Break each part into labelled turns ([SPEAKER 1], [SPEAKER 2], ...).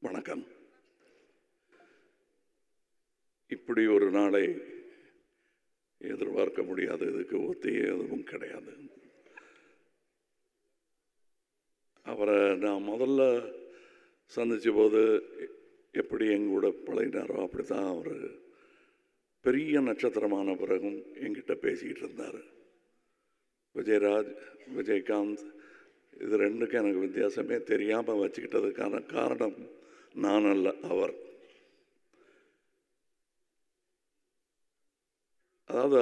[SPEAKER 1] வணக்கம். இப்படி ஒரு நாளை எதிர்பார்க்க முடியாது. இதுக்கு ஒத்தியே எதுவும் கிடையாது. அவரை நான் முதல்ல சந்தித்த போது எப்படி எங்கூட பழகினாரோ அப்படி தான் அவர் பெரிய நட்சத்திரமான பிறகும் என்கிட்ட பேசிக்கிட்டு இருந்தார். விஜயராஜ், விஜயகாந்த், இது ரெண்டுக்கும் எனக்கு வித்தியாசமே தெரியாமல் வச்சுக்கிட்டதுக்கான காரணம் நான் அல்ல, அவர். அதாவது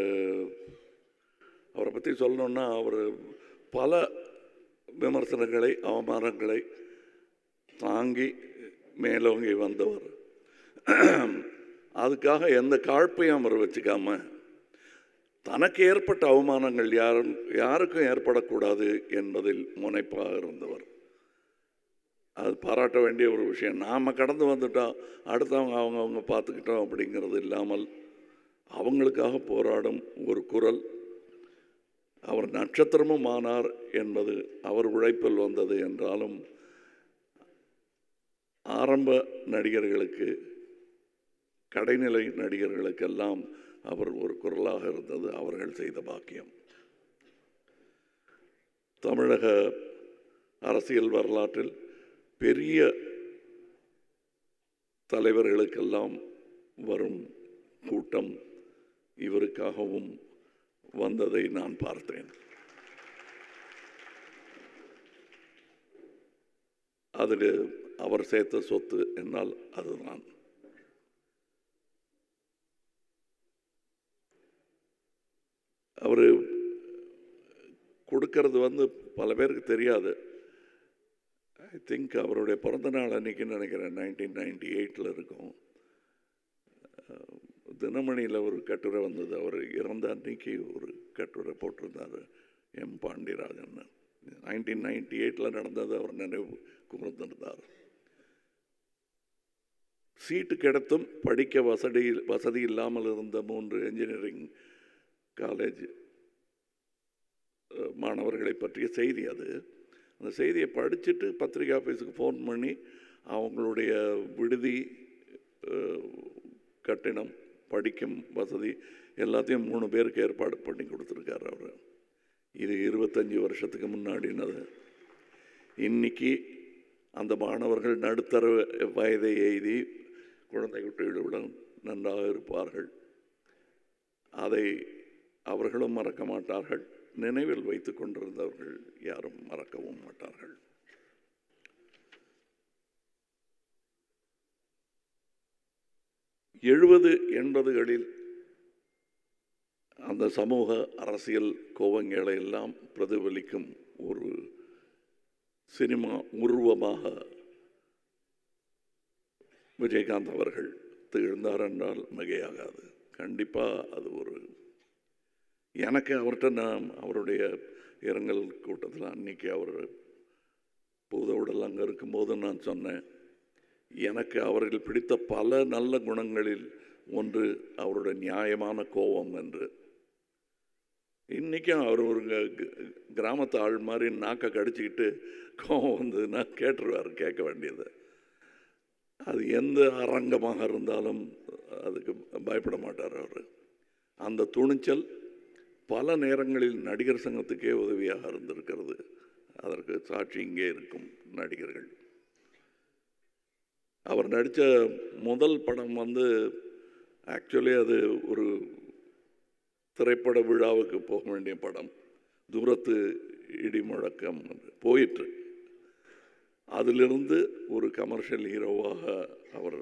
[SPEAKER 1] அவரை பற்றி சொல்லணுன்னா, அவர் பல விமர்சனங்களை, அவமானங்களை தாங்கி மேலோங்கி வந்தவர். அதுக்காக எந்த காழ்ப்பையும் அவர் வச்சுக்காம, தனக்கு ஏற்பட்ட அவமானங்கள் யாருக்கும் ஏற்படக்கூடாது என்பதில் முனைப்பாக இருந்தவர். அது பாராட்ட வேண்டிய ஒரு விஷயம். நாம் கடந்து வந்துட்டோம், அடுத்தவங்க அவங்க பார்த்துக்கிட்டோம் அப்படிங்கிறது இல்லாமல் அவங்களுக்காக போராடும் ஒரு குரல். அவர் நட்சத்திரமும் ஆனார் என்பது அவர் உழைப்பில் வந்தது என்றாலும், ஆரம்ப நடிகர்களுக்கு, கடைநிலை நடிகர்களுக்கெல்லாம் அவர் ஒரு குரலாக இருந்தது அவர்கள் செய்த பாக்கியம். தமிழக அரசியல் வரலாற்றில் பெரிய தலைவர்களுக்கெல்லாம் வரும் கூட்டம் இவருக்காகவும் வந்ததை நான் பார்த்தேன். அதில் அவர் சேர்த்த சொத்து என்னால் அதுதான். அவர் கொடுக்கறது பல பேருக்கு தெரியாது. ஐ திங்க் அவருடைய பிறந்த நாள் அன்றைக்கின்னு நினைக்கிறேன், 1998 இருக்கும். தினமணியில் ஒரு கட்டுரை வந்தது. அவர் இறந்த அன்னைக்கு ஒரு கட்டுரை போட்டிருந்தார் எம் பாண்டியராஜன். 1998 நடந்தது அவர் நினைவு கூர்ந்திருந்தார். சீட்டு கிடைத்தும் படிக்க வசதி இல்லாமல் இருந்த 3 என்ஜினியரிங் காலேஜ் மாணவர்களை பற்றிய செய்தி அது. அந்த செய்தியை படிச்சுட்டு பத்திரிகை ஆஃபீஸுக்கு ஃபோன் பண்ணி அவங்களுடைய விடுதி, கட்டிடம், படிக்கும் வசதி எல்லாத்தையும் 3 பேருக்கு ஏற்பாடு பண்ணி கொடுத்துருக்காரு அவர். இது 25 வருஷத்துக்கு முன்னாடினது. இன்னைக்கு அந்த மாணவர்கள் நடுத்தர வயதை எய்தி குழந்தை குட்டிகளுடன் நன்றாக இருப்பார்கள். அதை அவர்களும் மறக்க மாட்டார்கள். நினைவில் வைத்து கொண்டிருந்தவர்கள் யாரும் மறக்கவும் மாட்டார்கள். எழுபது 80களில் அந்த சமூக அரசியல் கோவங்களை எல்லாம் பிரதிபலிக்கும் ஒரு சினிமா உருவமாக விஜயகாந்த் அவர்கள் திகழ்ந்தார் என்றால் மிகையாகாது. கண்டிப்பாக அது ஒரு, எனக்கு அவர்கிட்ட நான் அவருடைய இரங்கல் கூட்டத்தில் அன்னைக்கு அவர் பூதவுடல் அங்கே இருக்கும்போது நான் சொன்னேன், எனக்கு அவர்கள் பிடித்த பல நல்ல குணங்களில் ஒன்று அவருடைய நியாயமான கோபம் என்று. இன்றைக்கும் அவர் ஒரு கிராமத்து ஆள் மாதிரி நாக்கை கடிச்சிக்கிட்டு கோபம் வந்ததுன்னா கேட்டுருவார், கேட்க வேண்டியது. அது எந்த அரங்கமாக இருந்தாலும் அதுக்கு பயப்பட மாட்டார் அவர். அந்த துணிச்சல் பல நேரங்களில் நடிகர் சங்கத்துக்கே உதவியாக இருந்திருக்கிறது. அதற்கு சாட்சி இங்கே இருக்கும் நடிகர்கள். அவர் நடித்த முதல் படம் ஆக்சுவலி அது ஒரு திரைப்பட விழாவுக்கு போக வேண்டிய படம். தூரத்து இடி முழக்கம் போயிற்று. அதிலிருந்து ஒரு கமர்ஷியல் ஹீரோவாக அவர்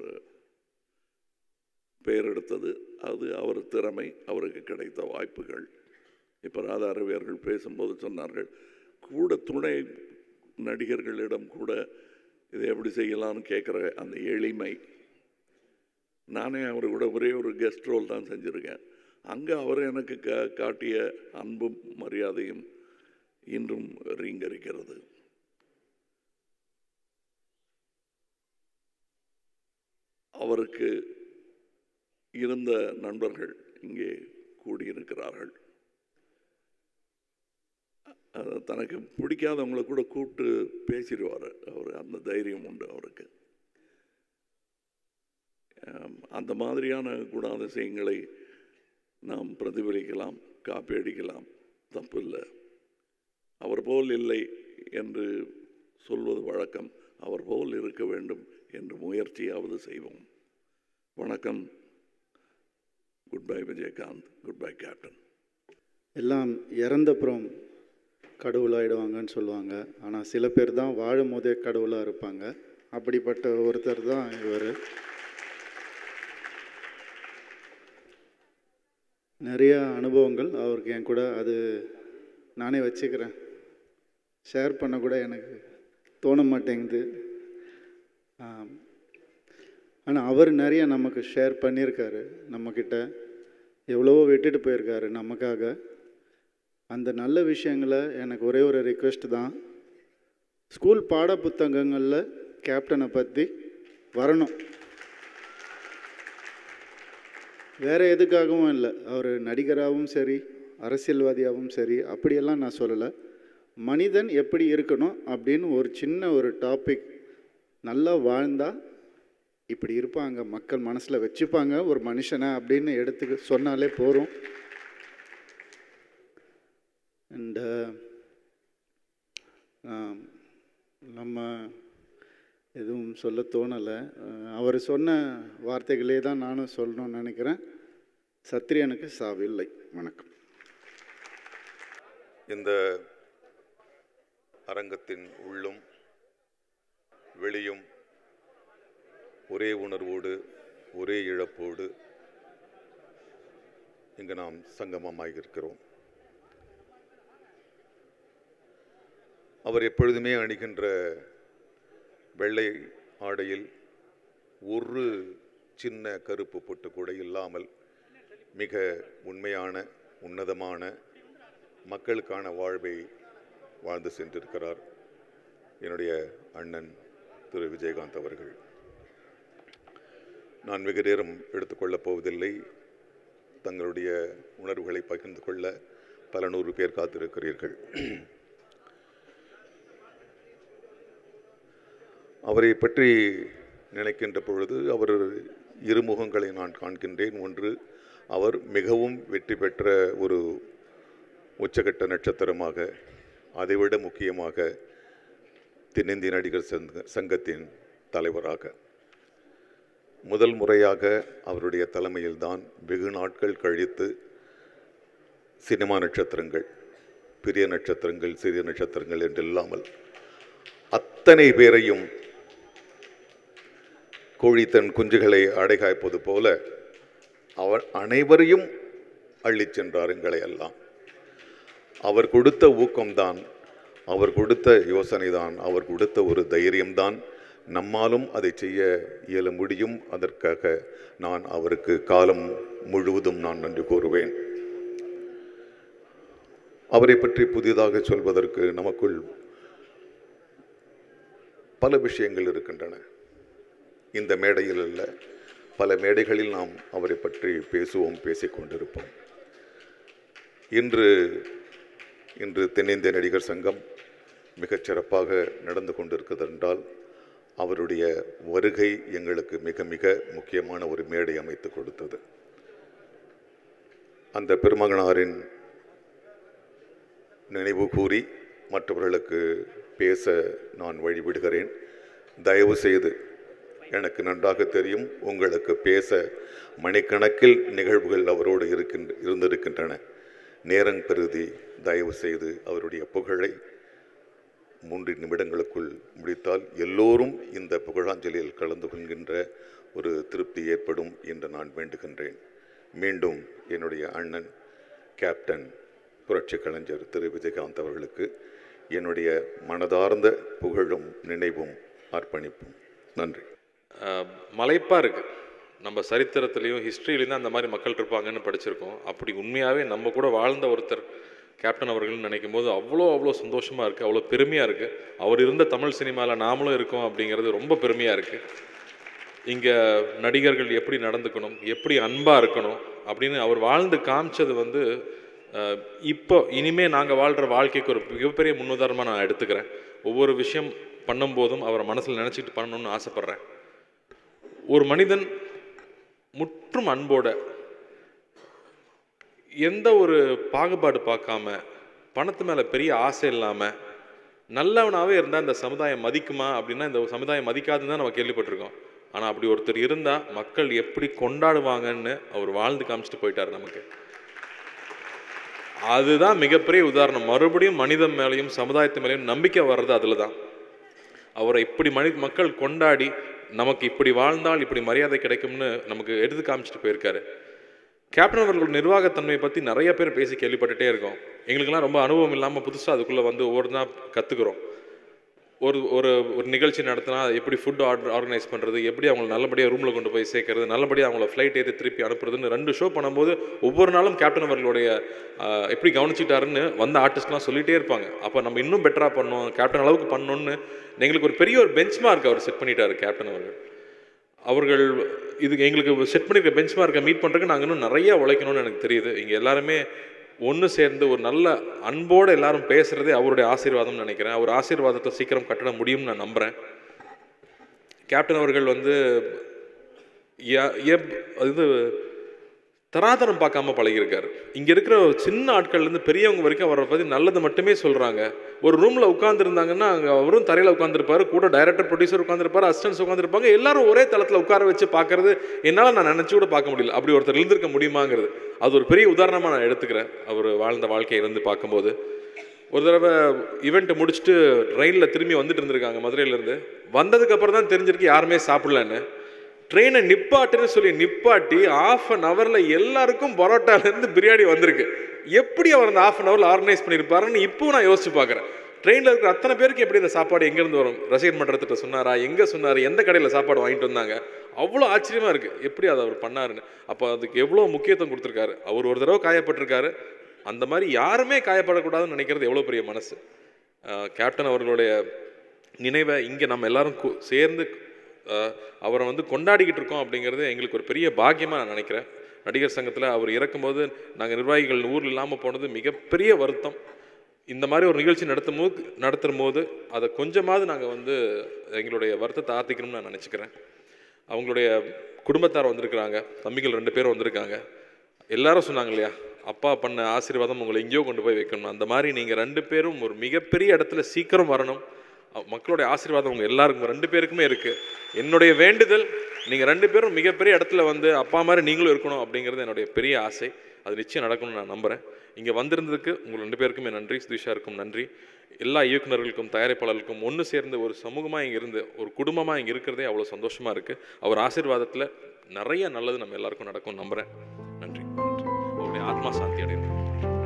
[SPEAKER 1] பெயர் எடுத்தது. அது அவர் திறமை, அவருக்கு கிடைத்த வாய்ப்புகள். இப்போ ராதா ரவி அவர்கள் பேசும்போது சொன்னார்கள், கூட துணை நடிகர்களிடம் கூட இதை எப்படி செய்யலாம்னு கேட்குற அந்த எளிமை. நானே அவர் கூட ஒரே ஒரு கெஸ்ட் ரோல் தான் செஞ்சுருக்கேன். அங்கே அவர் எனக்கு காட்டிய அன்பும் மரியாதையும் இன்றும் ரீங்கரிக்கிறது. அவருக்கு இருந்த நண்பர்கள் இங்கே கூடியிருக்கிறார்கள். தனக்கு பிடிக்காதவங்களை கூட கூப்பிட்டு பேசிடுவார் அவர். அந்த தைரியம் உண்டு அவருக்கு. அந்த மாதிரியான குணாதிசயங்களை நாம் பிரதிபலிக்கலாம், காப்பி அடிக்கலாம், தப்பு இல்லை. அவர் போல் இல்லை என்று சொல்வது வழக்கம். அவர் போல் இருக்க வேண்டும் என்று முயற்சியாவது செய்வோம். வணக்கம். Goodbye Vijayakanth. Goodbye captain.
[SPEAKER 2] எல்லாம் இறந்தப்புறம் கடவுளாகிடுவாங்கன்னு சொல்லுவாங்க. ஆனால் சில பேர் தான் வாழும் போதே கடவுளாக இருப்பாங்க. அப்படிப்பட்ட ஒருத்தர் தான் இவர். நிறைய அனுபவங்கள் அவருக்கு என் கூட, அது நானே வச்சுக்கிறேன். ஷேர் பண்ண கூட எனக்கு தோண மாட்டேங்குது. ஆனால் அவர் நிறைய நமக்கு ஷேர் பண்ணியிருக்காரு. நம்மக்கிட்ட எவ்வளவோ விட்டுட்டு போயிருக்காரு நமக்காக. அந்த நல்ல விஷயங்களை எனக்கு ஒரே ஒரு ரிக்வெஸ்ட் தான், ஸ்கூல் பாட புத்தகங்களில் கேப்டனை பற்றி வரணும். வேறு எதுக்காகவும் இல்லை. அவர் நடிகராகவும் சரி, அரசியல்வாதியாகவும் சரி, அப்படியெல்லாம் நான் சொல்லலை. மனிதன் எப்படி இருக்கணும் அப்படின்னு ஒரு சின்ன ஒரு டாபிக், நல்லா வாழ்ந்தால் இப்படி இருப்பாங்க, மக்கள் மனசில் வச்சுப்பாங்க ஒரு மனுஷனை அப்படின்னு எடுத்துக்க சொன்னாலே போகிறோம். அண்ட் நம்ம எதுவும் சொல்ல தோணலை. அவர் சொன்ன வார்த்தைகளே தான் நானும் சொல்லணும்னு நினைக்கிறேன். சத்திரியனுக்கு சாவில்லை. வணக்கம்.
[SPEAKER 3] இந்த அரங்கத்தின் உள்ளும் வெளியும் ஒரே உணர்வோடு, ஒரே இழப்போடு இங்கு நாம் சங்கமமாகியிருக்கிறோம். அவர் எப்பொழுதுமே அணிகின்ற வெள்ளை ஆடையில் ஒரு சின்ன கருப்பு பொட்டு கூட இல்லாமல் மிக உண்மையான, உன்னதமான மக்களுக்கான வாழ்வை வாழ்ந்து சென்றிருக்கிறார் என்னுடைய அண்ணன் திரு விஜயகாந்த் அவர்கள். நான் வெகு நேரம் எடுத்துக்கொள்ளப் போவதில்லை. தங்களுடைய உணர்வுகளை பகிர்ந்து கொள்ள பல நூறு பேர் காத்திருக்கிறீர்கள். அவரை பற்றி நினைக்கின்ற பொழுது அவர் இருமுகங்களை நான் காண்கின்றேன். ஒன்று, அவர் மிகவும் வெற்றி பெற்ற ஒரு உச்சகட்ட நட்சத்திரமாக, அதைவிட முக்கியமாக தென்னிந்திய நடிகர் சங்கத்தின் தலைவராக முதல் முறையாக அவருடைய தலைமையில்தான் வெகு நாட்கள் கழித்து சினிமா நட்சத்திரங்கள், பெரிய நட்சத்திரங்கள், சிறிய நட்சத்திரங்கள் என்று இல்லாமல் அத்தனை பேரையும் கோழி தன் குஞ்சுகளை அடைகாய்ப்பது போல அவர் அனைவரையும் அள்ளிச் சென்றார். எங்களை எல்லாம் அவர் கொடுத்த ஊக்கம்தான், அவர் கொடுத்த யோசனை தான், அவர் கொடுத்த ஒரு தைரியம்தான் நம்மாலும் அதை செய்ய இயல முடியும். அதற்காக நான் அவருக்கு காலம் முழுவதும் நான் நன்றி கூறுவேன். அவரை பற்றி புதிதாக சொல்வதற்கு நமக்குள் பல விஷயங்கள் இருக்கின்றன. இந்த மேடையில் அல்ல, பல மேடைகளில் நாம் அவரை பற்றி பேசுவோம், பேசிக்கொண்டிருப்போம். இன்று தென்னிந்திய நடிகர் சங்கம் மிகச் சிறப்பாக நடந்து கொண்டிருக்கிறது என்றால் அவருடைய வருகை எங்களுக்கு மிக மிக முக்கியமான ஒரு மேடை அமைத்து கொடுத்தது. அந்த பெருமகனாரின் நினைவு கூறி மற்றவர்களுக்கு பேச நான் வழிவிடுகிறேன். தயவு செய்து, எனக்கு நன்றாக தெரியும் உங்களுக்கு பேச மணிக்கணக்கில் நிகழ்வுகள் அவரோடு இருந்திருக்கின்றன. நேரம் கருதி தயவு செய்து அவருடைய புகழை 3 நிமிடங்களுக்குள் முடித்தால் எல்லோரும் இந்த புகழாஞ்சலியில் கலந்து கொள்கின்ற ஒரு திருப்தி ஏற்படும் என்று நான் வேண்டுகின்றேன். மீண்டும் என்னுடைய அண்ணன் கேப்டன் புரட்சி கலைஞர் திரு விஜயகாந்த் அவர்களுக்கு என்னுடைய மனதார்ந்த புகழும் நினைவும் அர்ப்பணிப்பும். நன்றி.
[SPEAKER 4] மலைப்பாக இருக்குது. நம்ம சரித்திரத்துலேயும் ஹிஸ்ட்ரியிலையும் தான் அந்த மாதிரி மக்கள் இருப்பாங்கன்னு படிச்சிருக்கோம். அப்படி உண்மையாகவே நம்ம கூட வாழ்ந்த ஒருத்தர் கேப்டன் அவர்கள்னு நினைக்கும் போது அவ்வளோ சந்தோஷமாக இருக்குது, அவ்வளோ பெருமையாக இருக்குது. அவர் இருந்த தமிழ் சினிமாவில் நாமளும் இருக்கோம் அப்படிங்கிறது ரொம்ப பெருமையாக இருக்குது. இங்கே நடிகர்கள் எப்படி நடந்துக்கணும், எப்படி அன்பாக இருக்கணும் அப்படின்னு அவர் வாழ்ந்து காமிச்சது வந்து இப்போ இனிமேல் நாங்கள் வாழ்கிற வாழ்க்கைக்கு ஒரு மிகப்பெரிய முன்னுதாரணமாக நான் எடுத்துக்கிறேன். ஒவ்வொரு விஷயம் பண்ணும்போதும் அவரை மனசில் நினச்சிக்கிட்டு பண்ணணும்னு ஆசைப்பட்றேன். ஒரு மனிதன் முற்றும் அன்போட எந்த ஒரு பாகுபாடு பார்க்காம பணத்து மேலே பெரிய ஆசை இல்லாமல் நல்லவனாகவே இருந்தால் இந்த சமுதாயம் மதிக்குமா அப்படின்னா இந்த சமுதாயம் மதிக்காதுன்னு தான் நம்ம கேள்விப்பட்டிருக்கோம். ஆனால் அப்படி ஒருத்தர் இருந்தால் மக்கள் எப்படி கொண்டாடுவாங்கன்னு அவர் வாழ்ந்து காமிச்சிட்டு போயிட்டார் நமக்கு. அதுதான் மிகப்பெரிய உதாரணம். மறுபடியும் மனிதன் மேலேயும் சமுதாயத்து மேலேயும் நம்பிக்கை வர்றது அதில் தான். அவரை இப்படி மக்கள் கொண்டாடி நமக்கு இப்படி வாழ்ந்தால் இப்படி மரியாதை கிடைக்கும்னு நமக்கு எடுத்து காமிச்சிட்டு போயிருக்காரு. கேப்டன் அவர்கள் நிர்வாகத்தன்மையை பற்றி நிறைய பேர் பேசி கேள்விப்பட்டுகிட்டே இருக்கோம். எங்களுக்கெல்லாம் ரொம்ப அனுபவம் இல்லாமல் புதுசாக அதுக்குள்ளே வந்து ஒவ்வொரு தான் கற்றுக்குறோம். ஒரு ஒரு ஒரு நிகழ்ச்சி நடத்தினா எப்படி ஃபுட் ஆர்கனைஸ் பண்ணுறது, எப்படி அவங்களை நல்லபடியாக ரூமில் கொண்டு போய் சேர்க்கறது, நல்லபடியாக அவங்கள ஃப்ளைட் ஏற்றி திருப்பி அனுப்புறதுன்னு 2 ஷோ பண்ணும்போது ஒவ்வொரு நாளும் கேப்டன் அவர்களுடைய எப்படி கவனிச்சிட்டாருன்னு வந்த ஆர்டிஸ்ட்லாம் சொல்லிகிட்டே இருப்பாங்க. அப்போ நம்ம இன்னும் பெட்டராக பண்ணோம், கேப்டன் அளவுக்கு பண்ணணுன்னு எங்களுக்கு ஒரு பெரிய ஒரு பெஞ்ச் மார்க் அவர் செட் பண்ணிட்டார். கேப்டன் அவர்கள் இதுக்கு எங்களுக்கு செட் பண்ணியிருக்க பெஞ்ச் மார்க்கை மீட் பண்ணுறதுக்கு நாங்கள் இன்னும் நிறையா உழைக்கணும்னு எனக்கு தெரியுது. இங்கே எல்லாருமே ஒன்று சேர்ந்து ஒரு நல்ல அன்போடு எல்லாரும் பேசுகிறதே அவருடைய ஆசீர்வாதம்னு நினைக்கிறேன். அவர் ஆசீர்வாதத்தை சீக்கிரம் கட்டிட முடியும்னு நான் நம்புகிறேன். கேப்டன் அவர்கள் வந்து அது தராதரம் பார்க்காம பழகியிருக்காரு. இங்கே இருக்கிற சின்ன ஆட்கள்லேருந்து பெரியவங்க வரைக்கும் அவரை பற்றி நல்லது மட்டுமே சொல்கிறாங்க. ஒரு ரூமில் உட்காந்துருந்தாங்கன்னா அங்கே அவரும் தரையில் உட்காந்துருப்பார், கூட டைரக்டர் ப்ரொடியூசர் உட்காந்துருப்பார், அசிஸ்டன்ஸ் உட்காந்துருப்பாங்க. எல்லாரும் ஒரே தளத்தில் உட்கார வச்சு பார்க்கறது என்னால் நான் நினச்சி கூட பார்க்க முடியல. அப்படி ஒருத்தர் இருந்திருக்க முடியுமாங்கிறது அது ஒரு பெரிய உதாரணமாக நான் எடுத்துக்கிறேன். அவர் வாழ்ந்த வாழ்க்கையை இருந்து பார்க்கும்போது ஒரு தடவை ஈவெண்ட்டை முடிச்சுட்டு ட்ரெயினில் திரும்பி வந்துட்டு இருந்திருக்காங்க மதுரையிலேருந்து. வந்ததுக்கப்புறம் தான் தெரிஞ்சிருக்கு யாருமே சாப்பிடலன்னு. ட்ரெயினை நிப்பாட்டுன்னு சொல்லி நிப்பாட்டி 1/2 ஹவரில் எல்லாருக்கும் பரோட்டாலேருந்து பிரியாணி வந்திருக்கு. எப்படி அவர் அந்த 1/2 ஹவரில் ஆர்கனைஸ் பண்ணியிருப்பாருன்னு இப்போவும் நான் யோசிச்சு பார்க்குறேன். ட்ரெயினில் இருக்கிற அத்தனை பேருக்கு எப்படி இந்த சாப்பாடு எங்கேருந்து வரும்? ரசிகர் மன்றத்திட்ட சொன்னாரா, எங்கே சொன்னார், எந்த கடையில் சாப்பாடு வாங்கிட்டு வந்தாங்க? அவ்வளோ ஆச்சரியமாக இருக்குது எப்படி அதை அவர் பண்ணாருன்னு. அப்போ அதுக்கு எவ்வளோ முக்கியத்துவம் கொடுத்துருக்காரு. அவர் ஒரு தடவை காயப்பட்டிருக்காரு. அந்த மாதிரி யாருமே காயப்படக்கூடாதுன்னு நினைக்கிறது எவ்வளோ பெரிய மனசு. கேப்டன் அவர்களுடைய நினைவை இங்கே நம்ம எல்லாரும் சேர்ந்து அவரை வந்து கொண்டாடிக்கிட்டு இருக்கோம் அப்படிங்கிறது எங்களுக்கு ஒரு பெரிய பாக்கியமாக நான் நினைக்கிறேன். நடிகர் சங்கத்தில் அவர் இறக்கும்போது நாங்கள் நிர்வாகிகள் ஊரில் இல்லாமல் போனது மிகப்பெரிய வருத்தம். இந்த மாதிரி ஒரு நிகழ்ச்சி நடத்தும் போது அதை கொஞ்சமாவது நாங்கள் வந்து எங்களுடைய வருத்தத்தை ஆர்த்திக்கணும்னு நான் நினச்சிக்கிறேன். அவங்களுடைய குடும்பத்தார் வந்திருக்கிறாங்க, தம்பிகள் 2 பேரும் வந்திருக்காங்க. எல்லாரும் சொன்னாங்க இல்லையா, அப்பா பண்ண ஆசீர்வாதம் உங்களை எங்கேயோ கொண்டு போய் வைக்கணும். அந்த மாதிரி நீங்கள் 2 பேரும் ஒரு மிகப்பெரிய இடத்துல சீக்கிரம் வரணும். மக்களுடைய ஆசீர்வாதம் உங்கள் எல்லாருக்கும் 2 பேருக்குமே இருக்குது. என்னுடைய வேண்டுதல் நீங்கள் 2 பேரும் மிகப்பெரிய இடத்துல வந்து அப்பா மாதிரி நீங்களும் இருக்கணும் அப்படிங்கிறது என்னுடைய பெரிய ஆசை. அது நிச்சயம் நடக்கணும்னு நான் நம்புகிறேன். இங்கே வந்திருந்ததுக்கு உங்கள் 2 பேருக்குமே நன்றி. சுதீஷாருக்கும் நன்றி. எல்லா இயக்குநர்களுக்கும் தயாரிப்பாளர்களுக்கும் ஒன்று சேர்ந்து ஒரு சமூகமாக இங்கே இருந்து ஒரு குடும்பமாக இங்கே இருக்கிறதே அவ்வளோ சந்தோஷமாக இருக்குது. அவர் ஆசீர்வாதத்தில் நிறைய நல்லது நம்ம எல்லாருக்கும் நடக்கும்னு நம்புகிறேன். நன்றி. அவருடைய ஆத்மா சாந்தி அடையணும்.